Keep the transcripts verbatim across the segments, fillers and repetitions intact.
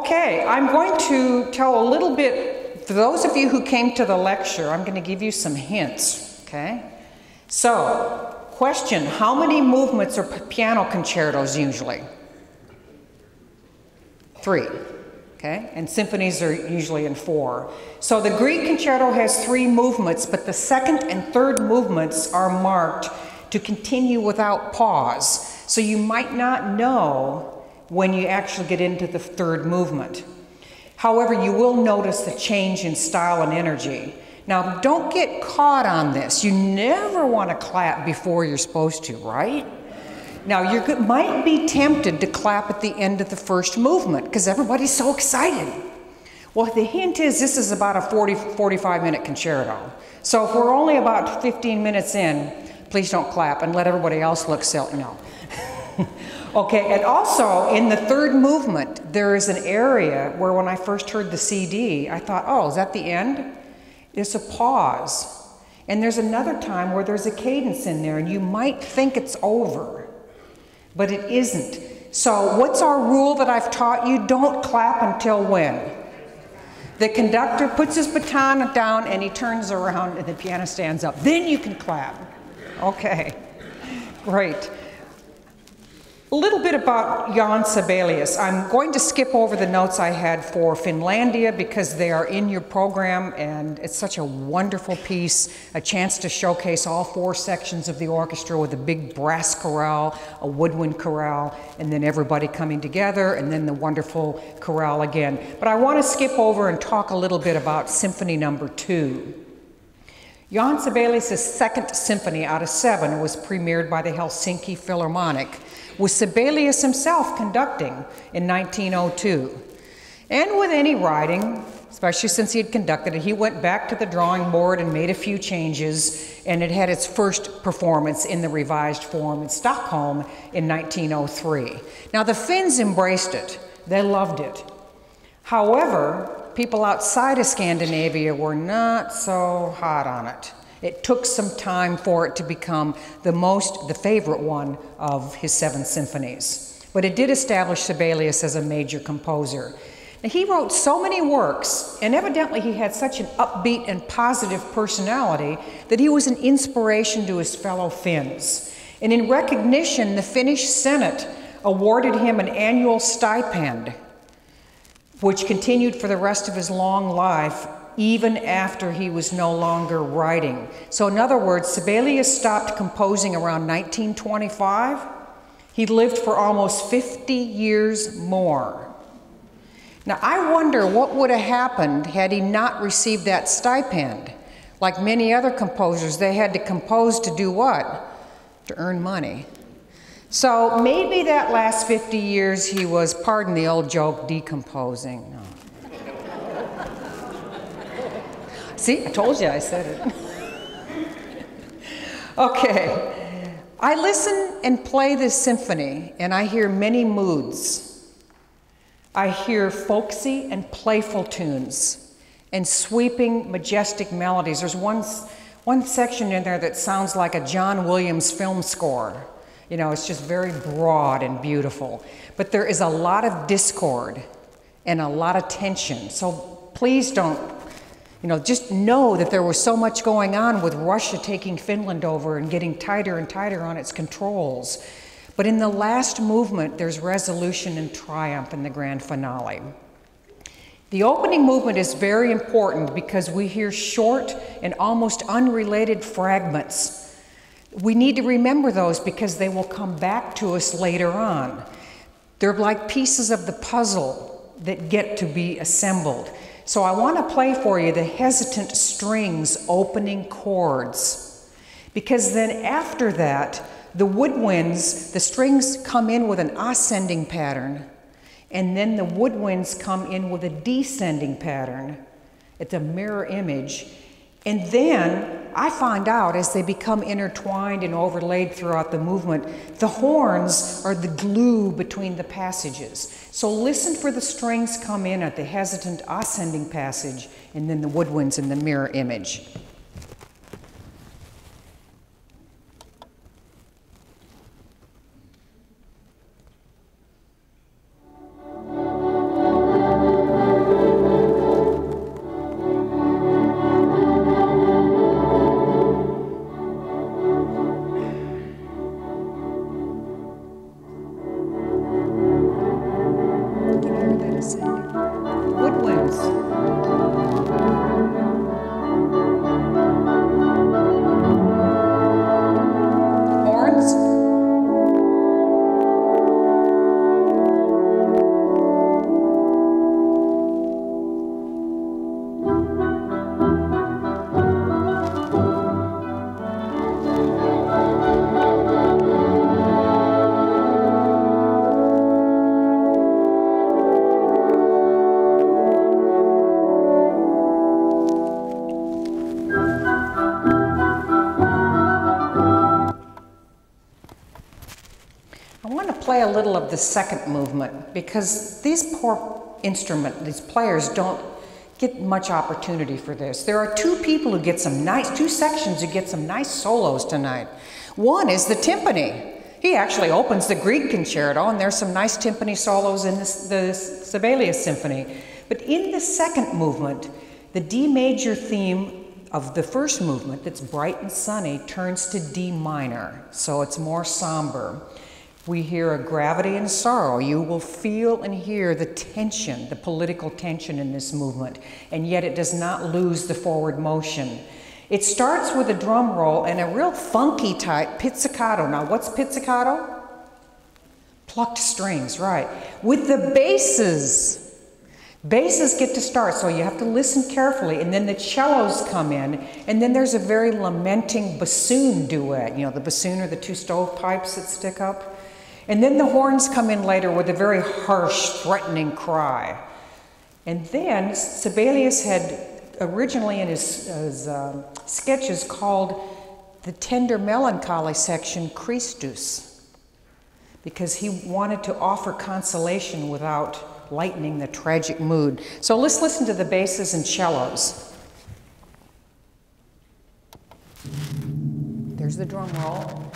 Okay, I'm going to tell a little bit, for those of you who came to the lecture, I'm going to give you some hints, okay? So, question, how many movements are piano concertos usually? Three, okay? And symphonies are usually in four. So the Grieg concerto has three movements, but the second and third movements are marked to continue without pause. So you might not know when you actually get into the third movement. However, you will notice the change in style and energy. Now, don't get caught on this. You never want to clap before you're supposed to, right? Now, you might be tempted to clap at the end of the first movement because everybody's so excited. Well, the hint is this is about a forty, forty-five minute concerto. So if we're only about fifteen minutes in, please don't clap and let everybody else look silly. No. Okay, and also in the third movement, there is an area where when I first heard the C D, I thought, oh, is that the end? It's a pause. And there's another time where there's a cadence in there and you might think it's over, but it isn't. So what's our rule that I've taught you? Don't clap until when? The conductor puts his baton down and he turns around and the piano stands up. Then you can clap. Okay, great. A little bit about Jan Sibelius. I'm going to skip over the notes I had for Finlandia because they are in your program and it's such a wonderful piece, a chance to showcase all four sections of the orchestra with a big brass chorale, a woodwind chorale, and then everybody coming together, and then the wonderful chorale again. But I want to skip over and talk a little bit about Symphony Number Two. Jan Sibelius' second symphony out of seven was premiered by the Helsinki Philharmonic, with Sibelius himself conducting in nineteen oh two. And with any writing, especially since he had conducted it, he went back to the drawing board and made a few changes, and it had its first performance in the revised form in Stockholm in nineteen oh three. Now the Finns embraced it. They loved it. However, people outside of Scandinavia were not so hot on it. It took some time for it to become the most, the favorite one of his seven symphonies. But it did establish Sibelius as a major composer. Now, he wrote so many works, and evidently he had such an upbeat and positive personality that he was an inspiration to his fellow Finns. And in recognition, the Finnish Senate awarded him an annual stipend, which continued for the rest of his long life, even after he was no longer writing. So in other words, Sibelius stopped composing around nineteen twenty-five. He lived for almost fifty years more. Now I wonder what would have happened had he not received that stipend. Like many other composers, they had to compose to do what? To earn money. So maybe that last fifty years he was, pardon the old joke, decomposing. No. See, I told you I said it. Okay, I listen and play this symphony and I hear many moods. I hear folksy and playful tunes and sweeping, majestic melodies. There's one, one section in there that sounds like a John Williams film score. You know, it's just very broad and beautiful. But there is a lot of discord and a lot of tension. So please don't, you know, just know that there was so much going on with Russia taking Finland over and getting tighter and tighter on its controls. But in the last movement, there's resolution and triumph in the grand finale. The opening movement is very important because we hear short and almost unrelated fragments. We need to remember those because they will come back to us later on. They're like pieces of the puzzle that get to be assembled. So I want to play for you the hesitant strings opening chords, because then after that, the woodwinds, the strings come in with an ascending pattern, and then the woodwinds come in with a descending pattern. It's a mirror image. And then I find out as they become intertwined and overlaid throughout the movement, the horns are the glue between the passages. So listen for the strings come in at the hesitant ascending passage and then the woodwinds in the mirror image. play a little of the second movement because these poor instrument, these players don't get much opportunity for this. There are two people who get some nice, two sections who get some nice solos tonight. One is the timpani. He actually opens the Grieg concerto, and there's some nice timpani solos in this, the Sibelius Symphony. But in the second movement, the D major theme of the first movement, that's bright and sunny, turns to D minor, so it's more somber. We hear a gravity and sorrow. You will feel and hear the tension, the political tension in this movement, and yet it does not lose the forward motion. It starts with a drum roll and a real funky type pizzicato. Now, what's pizzicato? Plucked strings, right. With the basses. Basses get to start, so you have to listen carefully, and then the cellos come in, and then there's a very lamenting bassoon duet, you know, the bassoon are the two stovepipes that stick up. And then the horns come in later with a very harsh, threatening cry. And then Sibelius had originally in his, his uh, sketches called the tender melancholy section Christus, because he wanted to offer consolation without lightening the tragic mood. So let's listen to the basses and cellos. There's the drum roll.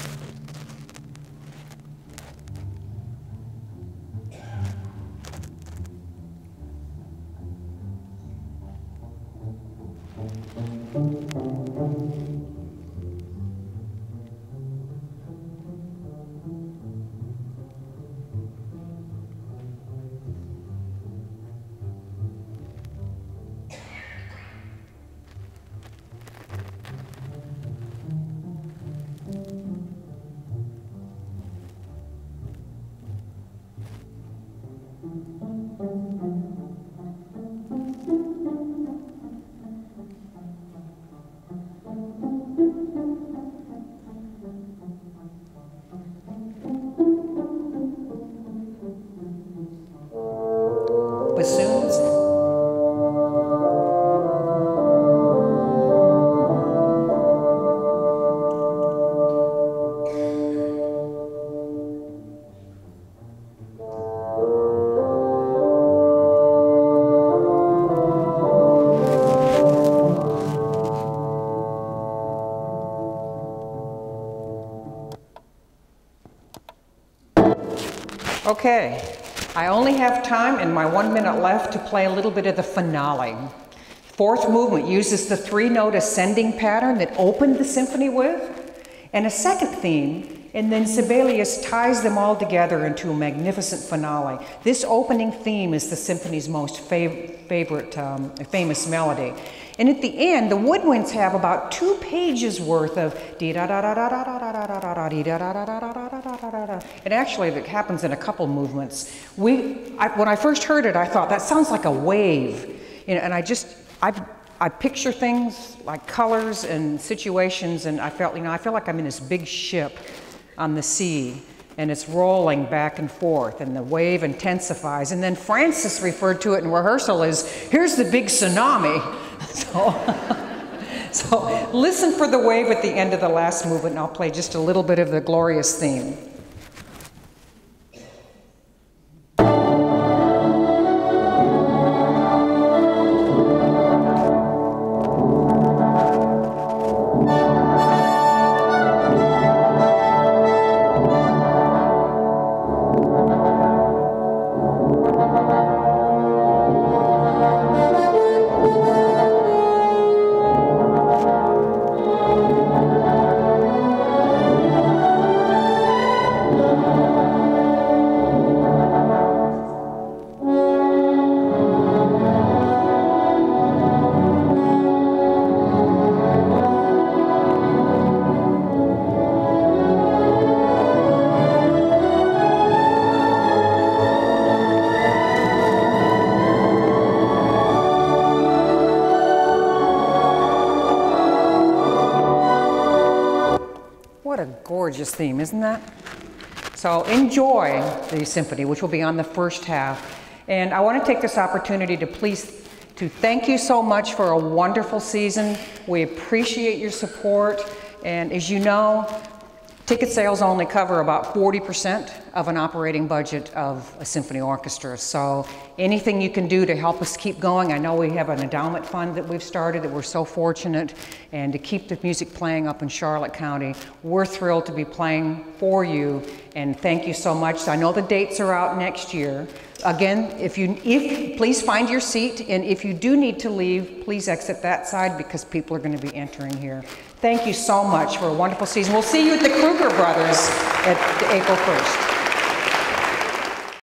Bassoons. Okay, I only have time in my one minute left to play a little bit of the finale. Fourth movement uses the three-note ascending pattern that opened the symphony with, and a second theme, and then Sibelius ties them all together into a magnificent finale. This opening theme is the symphony's most fav favorite, um, famous melody. And at the end, the woodwinds have about two pages worth of dee da da da da da da da da da da dee da da da da da da da da da. It actually it happens in a couple movements. We, I, when I first heard it, I thought that sounds like a wave, you know, and I just I I picture things like colors and situations, and I felt you know I feel like I'm in this big ship on the sea, and it's rolling back and forth, and the wave intensifies. And then Francis referred to it in rehearsal as, here's the big tsunami. So, so listen for the wave at the end of the last movement, and I'll play just a little bit of the glorious theme. Gorgeous theme, isn't that? So enjoy the symphony, which will be on the first half. And I want to take this opportunity to please to thank you so much for a wonderful season. We appreciate your support. And as you know, ticket sales only cover about forty percent of an operating budget of a symphony orchestra. So anything you can do to help us keep going. I know we have an endowment fund that we've started that we're so fortunate, and to keep the music playing up in Charlotte County. We're thrilled to be playing for you, and thank you so much. I know the dates are out next year. Again, if you, if, please find your seat, and if you do need to leave, please exit that side because people are going to be entering here. Thank you so much for a wonderful season. We'll see you at the Kruger Brothers at April first.